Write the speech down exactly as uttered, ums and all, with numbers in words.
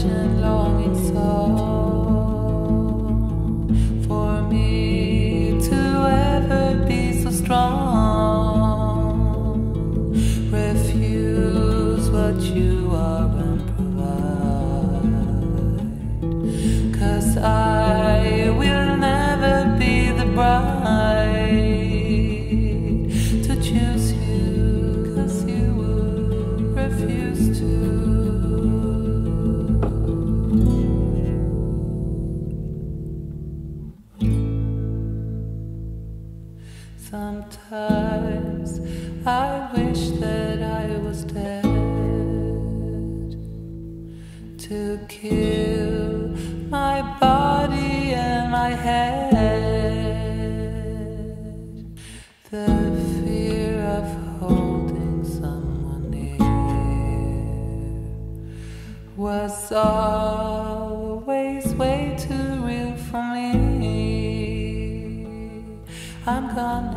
urgent longing song for me to ever be so strong. Refuse what you are and provide, 'cause I will never be the bride to choose you, 'cause you would refuse to. Sometimes I wish that I was dead to kill my body and my head. The fear of holding someone near was always way too real for me. I'm gonna